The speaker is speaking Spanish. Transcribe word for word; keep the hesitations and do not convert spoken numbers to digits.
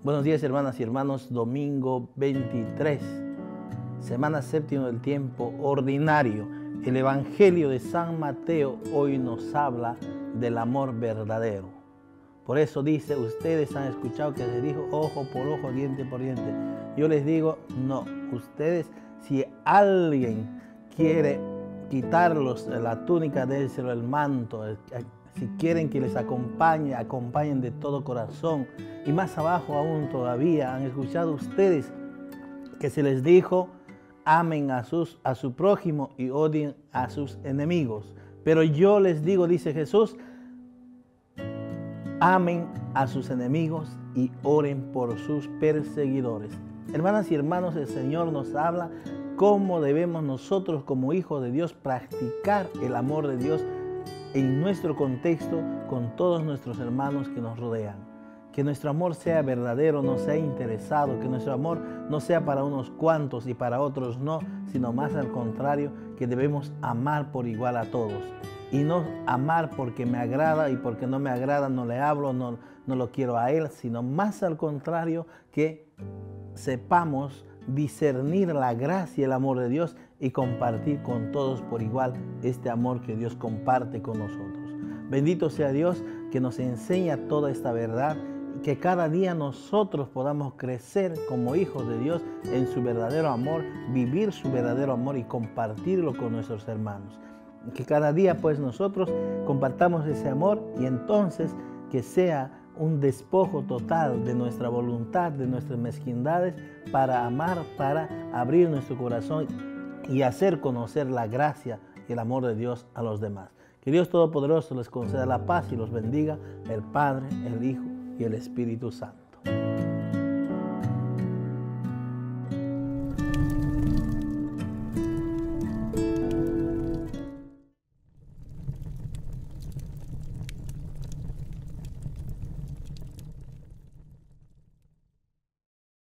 Buenos días, hermanas y hermanos. Domingo veintitrés, semana séptima del tiempo ordinario. El Evangelio de San Mateo hoy nos habla del amor verdadero. Por eso dice, ustedes han escuchado que se dijo ojo por ojo, diente por diente. Yo les digo, no. Ustedes, si alguien quiere quitarlos la túnica, dérselo el manto. Si quieren que les acompañe, acompañen de todo corazón. Y más abajo aún todavía, han escuchado ustedes que se les dijo, amen a, sus, a su prójimo y odien a sus enemigos. Pero yo les digo, dice Jesús, amen a sus enemigos y oren por sus perseguidores. Hermanas y hermanos, el Señor nos habla cómo debemos nosotros como hijos de Dios practicar el amor de Dios en nuestro contexto con todos nuestros hermanos que nos rodean. Que nuestro amor sea verdadero, no sea interesado, que nuestro amor no sea para unos cuantos y para otros no, sino más al contrario, que debemos amar por igual a todos. Y no amar porque me agrada y porque no me agrada no le hablo, no, no lo quiero a él, sino más al contrario, que sepamos discernir la gracia y el amor de Dios y compartir con todos por igual este amor que Dios comparte con nosotros. Bendito sea Dios que nos enseña toda esta verdad y que cada día nosotros podamos crecer como hijos de Dios en su verdadero amor, vivir su verdadero amor y compartirlo con nuestros hermanos. Que cada día pues nosotros compartamos ese amor y entonces que sea un despojo total de nuestra voluntad, de nuestras mezquindades, para amar, para abrir nuestro corazón y hacer conocer la gracia y el amor de Dios a los demás. Que Dios Todopoderoso les conceda la paz y los bendiga, el Padre, el Hijo y el Espíritu Santo.